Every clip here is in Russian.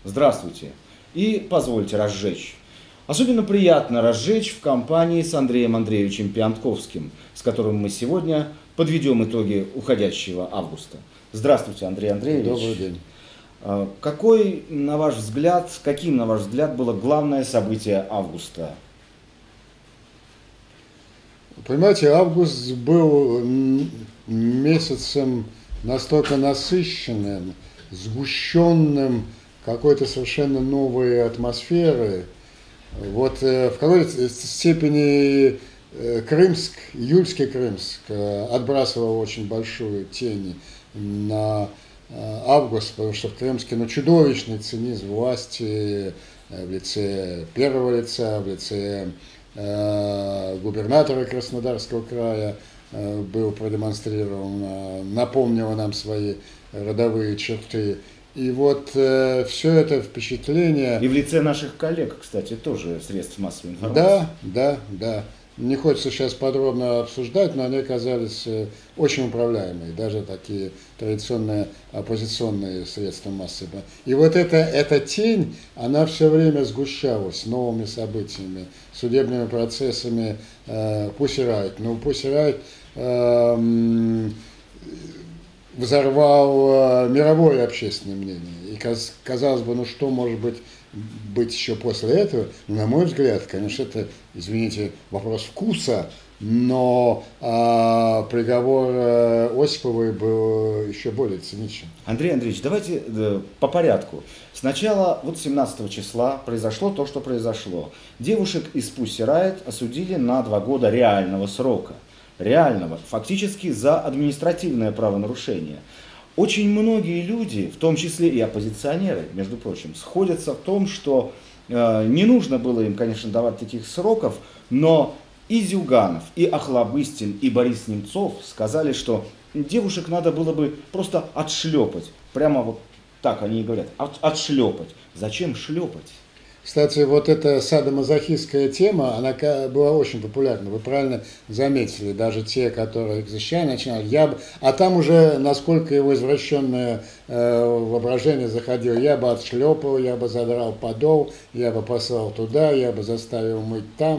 Здравствуйте. И позвольте разжечь. Особенно приятно разжечь в компании с Андреем Андреевичем Пиантковским, с которым мы сегодня подведем итоги уходящего августа. Здравствуйте, Андрей Андреевич. Добрый день. Каким, на ваш взгляд, было главное событие августа? Понимаете, август был месяцем настолько насыщенным, сгущенным какой-то совершенно новой атмосферы. Вот в какой-то степени июльский Крымск отбрасывал очень большую тень на август, потому что в Крымске чудовищный цинизм власти в лице первого лица, в лице губернатора Краснодарского края был продемонстрирован, напомнило нам свои родовые черты. И вот все это впечатление... И в лице наших коллег, кстати, тоже средств массовой информации. Да. Не хочется сейчас подробно обсуждать, но они оказались очень управляемые, даже такие традиционные оппозиционные средства массовой. И вот эта тень, она все время сгущалась новыми событиями, судебными процессами Pussy Riot. Pussy Riot взорвал мировое общественное мнение. И казалось бы, что может быть еще после этого? На мой взгляд, конечно, это, извините, вопрос вкуса, но приговор Осиповой был еще более циничен. Андрей Андреевич, давайте по порядку. Сначала, 17 числа произошло то, что произошло. Девушек из Pussy Riot осудили на 2 года реального срока. Реального, фактически за административное правонарушение. Очень многие люди, в том числе и оппозиционеры, между прочим, сходятся в том, что не нужно было им, конечно, давать таких сроков, но и Зюганов, и Охлобыстин, и Борис Немцов сказали, что девушек надо было бы просто отшлепать. Прямо вот так они и говорят, отшлепать. Зачем шлепать? Кстати, вот эта садомазохистская тема, она была очень популярна. Вы правильно заметили, даже те, которые их защищали, начинали. А там уже, насколько его извращенное воображение заходило, я бы отшлепал, я бы задрал подол, я бы послал туда, я бы заставил мыть там,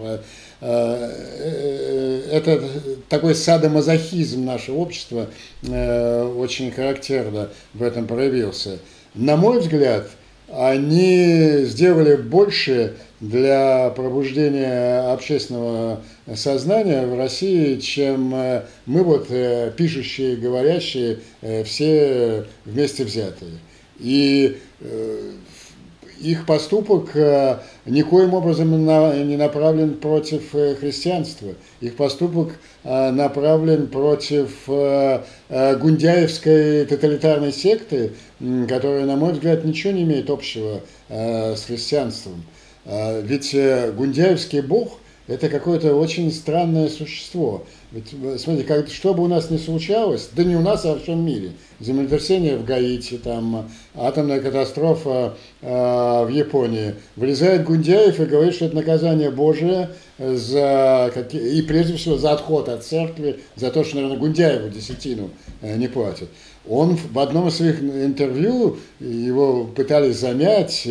это такой садомазохизм нашего общества очень характерно в этом проявился. На мой взгляд, они сделали больше для пробуждения общественного сознания в России, чем мы, пишущие, говорящие, все вместе взятые. И их поступок никоим образом не направлен против христианства. Их поступок направлен против гундяевской тоталитарной секты, которая, на мой взгляд, ничего не имеет общего с христианством. Ведь гундяевский бог – это какое-то очень странное существо. Ведь, смотрите, что бы у нас ни случалось, да не у нас, а во всем мире. Землетрясение в Гаити, там, атомная катастрофа в Японии. Вылезает Гундяев и говорит, что это наказание Божие и прежде всего за отход от церкви, за то, что, наверное, Гундяеву десятину не платят. Он в одном из своих интервью, его пытались замять,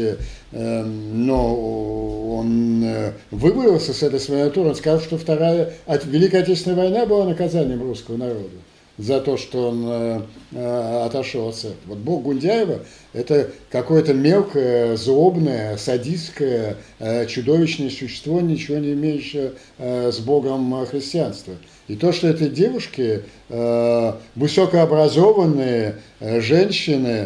но он выбрался с этой своей натуры. Он сказал, что Великая Отечественная война была наказанием русского народа за то, что он отошел от церкви. Вот бог Гундяева – это какое-то мелкое, злобное, садистское, чудовищное существо, ничего не имеющее с богом христианства. И то, что эти девушки, высокообразованные женщины,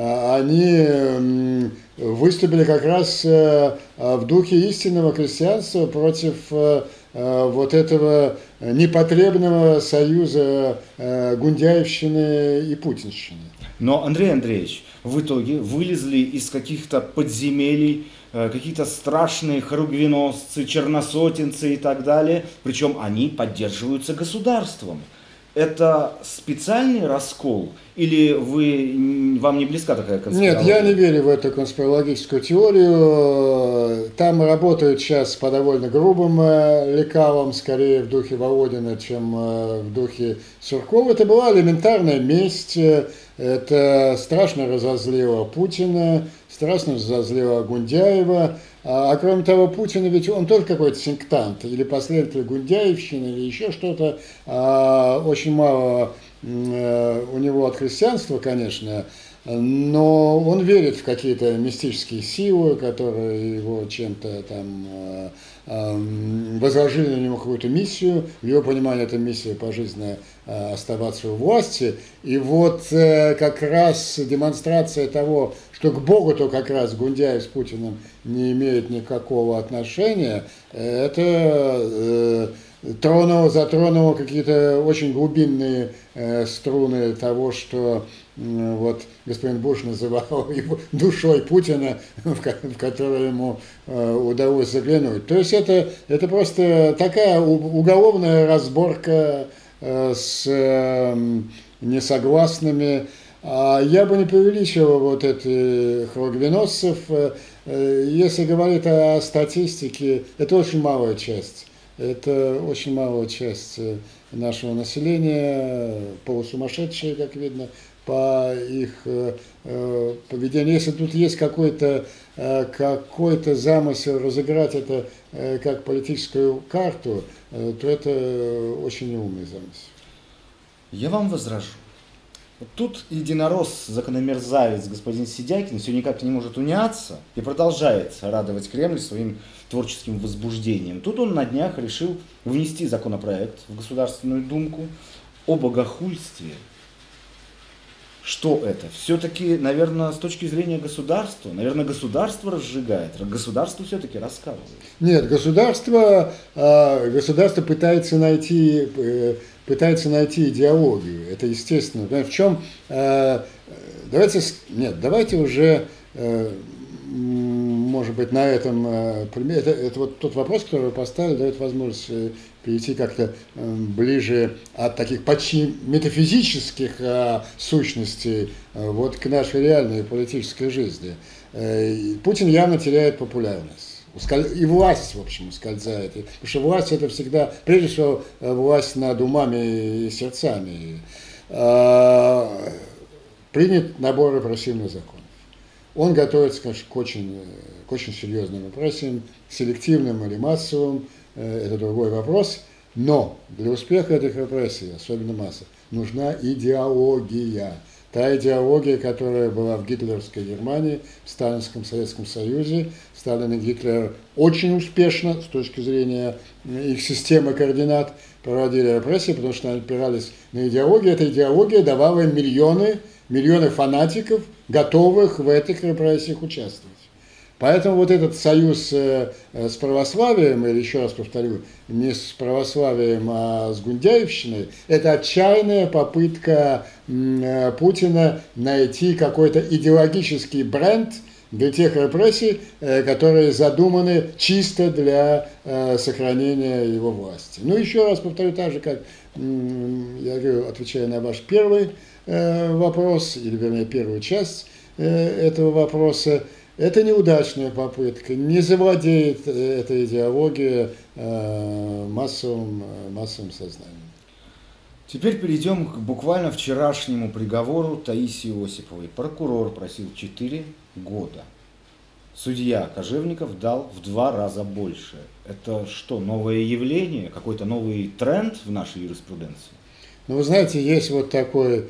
они выступили как раз в духе истинного христианства против вот этого непотребного союза гундяевщины и путинщины. Но, Андрей Андреевич, в итоге вылезли из каких-то подземелий какие-то страшные хоругвеносцы, черносотенцы и так далее, причем они поддерживаются государством. Это специальный раскол или вам не близка такая конспирология? Нет, я не верю в эту конспирологическую теорию. Там работают сейчас по довольно грубым лекалам, скорее в духе Володина, чем в духе Суркова. Это была элементарная месть. Это страшно разозлило Путина, страшно разозлила Гундяева. Кроме того, Путин ведь он тоже какой-то синктант, или последователь Гундяевщины, или еще что-то. Очень мало у него от христианства, конечно, но он верит в какие-то мистические силы, которые его чем-то там возложили на него какую-то миссию. В его понимании эта миссия пожизненно оставаться у власти. И вот как раз демонстрация того, что к Богу-то как раз Гундяев с Путиным не имеет никакого отношения, это затронуло какие-то очень глубинные струны того, что вот господин Буш называл его душой Путина, в которую ему удалось заглянуть. То есть это просто такая уголовная разборка с несогласными. Я бы не преувеличивал вот этих рогвеносцев. Если говорить о статистике, это очень малая часть. Это очень малая часть нашего населения, полусумасшедшие, как видно, по их поведению. Если тут есть какой-то замысел разыграть это как политическую карту, то это очень неумный замысел. Я вам возражу. Вот тут единорос, закономерзавец господин Сидякин все никак не может уняться и продолжает радовать Кремль своим творческим возбуждением. Тут он на днях решил внести законопроект в Государственную Думку о богохульстве. Что это? Все-таки, наверное, с точки зрения государства, государство разжигает, государство все-таки раскалывает. Нет, государство пытается найти идеологию. Это естественно. В чем? Давайте уже, может быть, на этом примере. Это вот тот вопрос, который вы поставили, дает возможность перейти как-то ближе от таких почти метафизических сущностей вот к нашей реальной политической жизни. Путин явно теряет популярность. И власть, в общем, ускользает. Потому что власть это всегда, прежде всего, власть над умами и сердцами. Принят набор репрессивных законов. Он готовится, конечно, к очень серьезным репрессиям, селективным или массовым. Это другой вопрос. Но для успеха этих репрессий, особенно массовых, нужна идеология. Та идеология, которая была в гитлеровской Германии, в Сталинском Советском Союзе. Сталин и Гитлер очень успешно, с точки зрения их системы координат, проводили репрессии, потому что они опирались на идеологию. Эта идеология давала им миллионы фанатиков, готовых в этих репрессиях участвовать. Поэтому вот этот союз с православием, или еще раз повторю, не с православием, а с гундяевщиной, это отчаянная попытка Путина найти какой-то идеологический бренд для тех репрессий, которые задуманы чисто для сохранения его власти. Ну, еще раз повторю, так же, как я говорю, отвечая на ваш первый вопрос, или вернее первую часть этого вопроса, это неудачная попытка, не завладеет эта идеология массовым сознанием. Теперь перейдем к буквально вчерашнему приговору Таисии Осиповой. Прокурор просил 4 года. Судья Кожевников дал в 2 раза больше. Это что, новое явление, какой-то новый тренд в нашей юриспруденции? Ну, вы знаете, есть вот такой,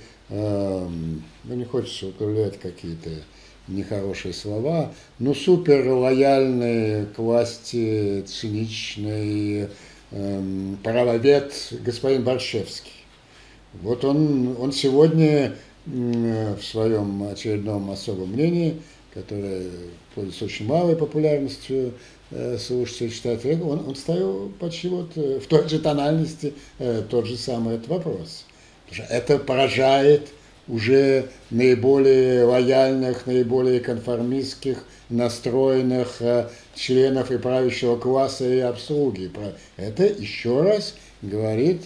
не хочется употреблять какие-то нехорошие слова, но супер лояльный к власти, циничный правовед господин Борщевский. Вот он сегодня в своем очередном особом мнении, которое пользуется очень малой популярностью слушателей, читателей, он ставил почти вот в той же тональности тот же самый этот вопрос. Потому что это поражает уже наиболее лояльных, наиболее конформистских настроенных членов и правящего класса и обслуги. Это еще раз говорит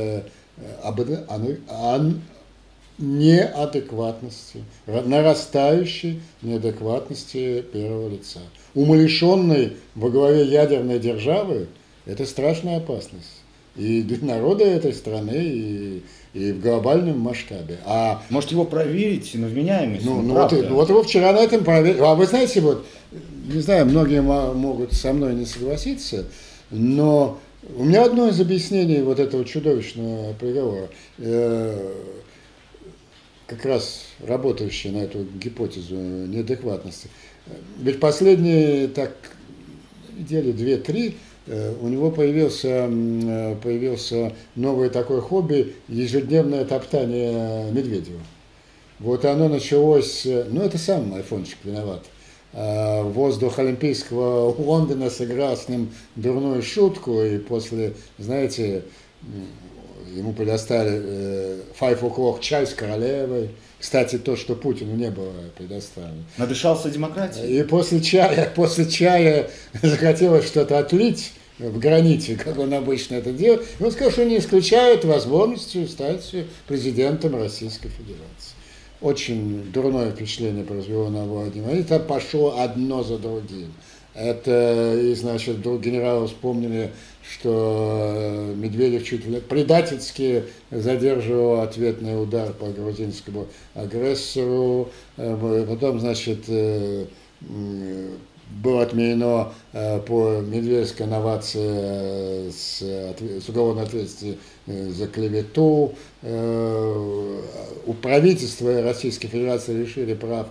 о неадекватности, нарастающей неадекватности первого лица. Умалишенный во главе ядерной державы – это страшная опасность. и для народа этой страны, и в глобальном масштабе. Может его проверить на вменяемость? Вот его вчера на этом проверили. А вы знаете, вот, не знаю, многие могут со мной не согласиться, но у меня одно из объяснений вот этого чудовищного приговора, как раз работающее на эту гипотезу неадекватности. Ведь последние так недели 2-3 у него появился новое такое хобби — ежедневное топтание Медведева. Вот оно началось, это сам айфончик виноват. Воздух Олимпийского Лондона сыграл с ним дурную шутку, и после, знаете, ему предоставили 5 o'clock чай с королевой. Кстати, то, что Путину не было предоставлено. Надышался демократией. И после чая захотелось что-то отлить в граните, как он обычно это делает. И он сказал, что не исключает возможности стать президентом Российской Федерации. Очень дурное впечатление произвело на Владимира. Это пошло одно за другим. Это, и, значит, вдруг генералы вспомнили, что Медведев чуть ли предательски задерживал ответный удар по грузинскому агрессору. Потом, значит, было отменено по медведевской новации с уголовной ответственностью за клевету. У правительства Российской Федерации лишили прав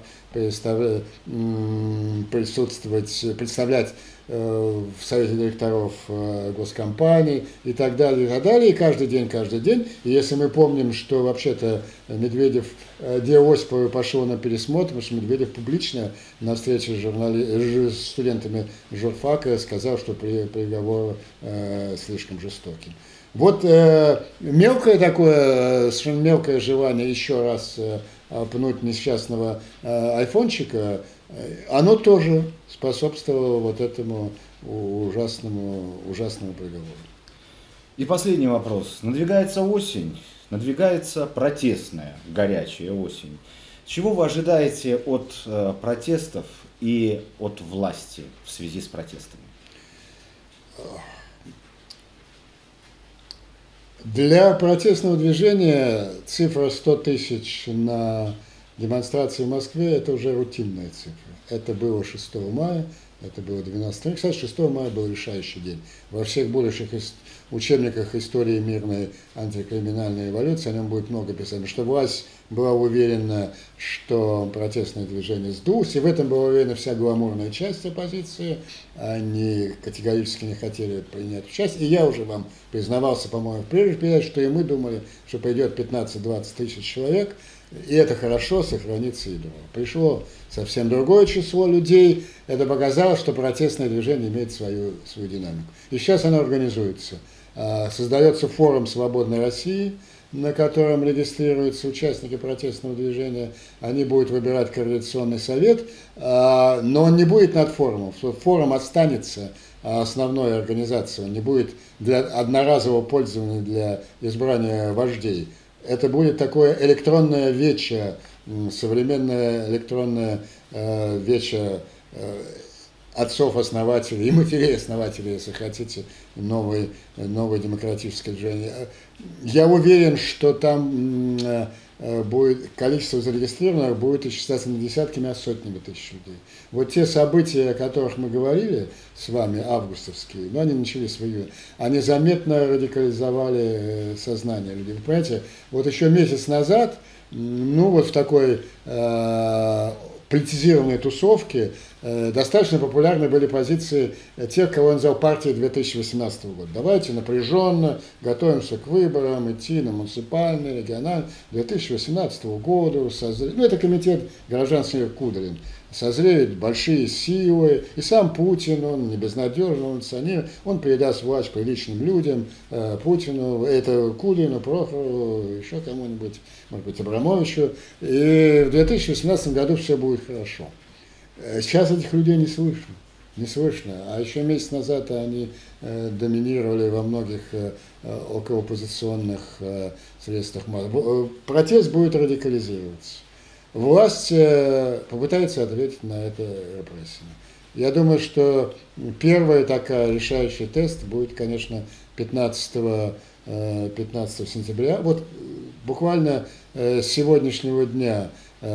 представлять в Совете директоров госкомпаний и так далее, и так далее. И каждый день. И если мы помним, что вообще-то Медведев, дело Осиповой пошло на пересмотр, потому что Медведев публично на встрече с студентами журфака сказал, что приговор слишком жестокий. Вот мелкое такое, совершенно мелкое желание еще раз пнуть несчастного айфончика, оно тоже способствовало вот этому ужасному приговору. И последний вопрос. Надвигается осень, надвигается протестная, горячая осень. Чего вы ожидаете от протестов и от власти в связи с протестами? Для протестного движения цифра 100 тысяч на демонстрации в Москве – это уже рутинная цифра. Это было 6 мая, это было 12 мая. Кстати, 6 мая был решающий день. Во всех будущих учебниках истории мирной антикриминальной революции о нем будет много писано, что власть была уверена, что протестное движение сдулось, и в этом была уверена вся гламурная часть оппозиции. Они категорически не хотели принять участие. И я уже вам признавался, по-моему, в прежней передаче, что и мы думали, что пойдет 15-20 тысяч человек, и это хорошо, сохранится ядро. Пришло совсем другое число людей. Это показало, что протестное движение имеет свою динамику. И сейчас оно организуется. Создается форум «Свободной России», на котором регистрируются участники протестного движения. Они будут выбирать координационный совет, но он не будет над форумом. Форум останется основной организацией, он не будет для одноразового пользования для избрания вождей. Это будет такое электронное вече, современное электронное вече отцов-основателей и матерей-основателей, если хотите, новое демократическое движение. Я уверен, что там будет количество зарегистрированных будет исчисляться не десятками, а сотнями тысяч людей. Вот те события, о которых мы говорили с вами, августовские, они начали свою, они заметно радикализовали сознание людей. Вы понимаете, вот еще месяц назад, вот в такой политизированной тусовке достаточно популярны были позиции тех, кого он назвал партией 2018 года. Давайте напряженно готовимся к выборам, идти на муниципальные, региональные. 2018 года это комитет гражданских Кудрин. Созреют большие силы, и сам Путин, он не безнадежный, он эмоционирует, он передаст власть приличным людям, Путину, это Кудрину, Прохорову, еще кому-нибудь, может быть, Абрамовичу, и в 2018 году все будет хорошо. Сейчас этих людей не слышно, а еще месяц назад они доминировали во многих околооппозиционных средствах. Протест будет радикализироваться. власть попытается ответить на это репрессиями. Я думаю, что первый такой решающий тест будет, конечно, 15 сентября. Вот буквально с сегодняшнего дня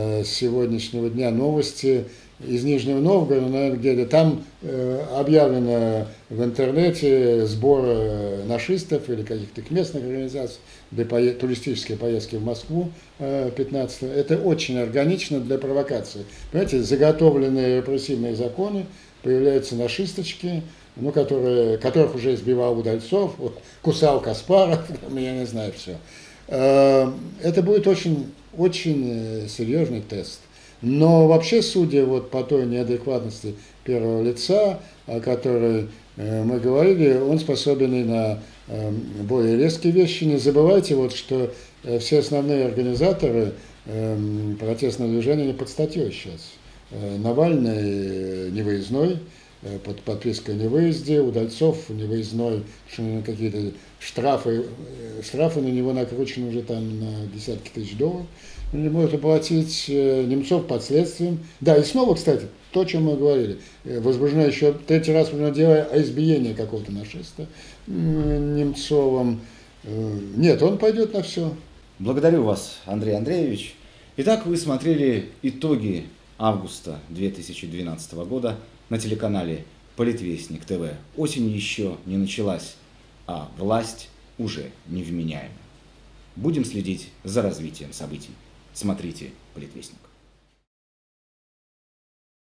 новости из Нижнего Новгорода, наверное, где-то там объявлено в интернете сбор нашистов или каких-то местных организаций для туристической поездки в Москву 15-го. Это очень органично для провокации. Понимаете, заготовленные репрессивные законы, появляются нашисточки, ну, которых уже избивал Удальцов, вот, кусал Каспаров, я не знаю, все. Это будет очень, очень серьезный тест. Но вообще, судя вот по той неадекватности первого лица, о которой мы говорили, он способен и на более резкие вещи. Не забывайте, вот, что все основные организаторы протестного движения не под статьей сейчас. Навальный невыездной, под подпиской о невыезде, Удальцов невыездной, какие-то штрафы на него накручены уже там на десятки тысяч долларов. Он не может оплатить, Немцов под следствием. Да, и снова, кстати, то, о чем мы говорили, возбуждено еще третий раз дело о избиении какого-то нашиста Немцовым. Нет, он пойдет на все. Благодарю вас, Андрей Андреевич. Итак, вы смотрели итоги августа 2012 года на телеканале Политвестник ТВ. Осень еще не началась, а власть уже невменяема. Будем следить за развитием событий. Смотрите Политвестник.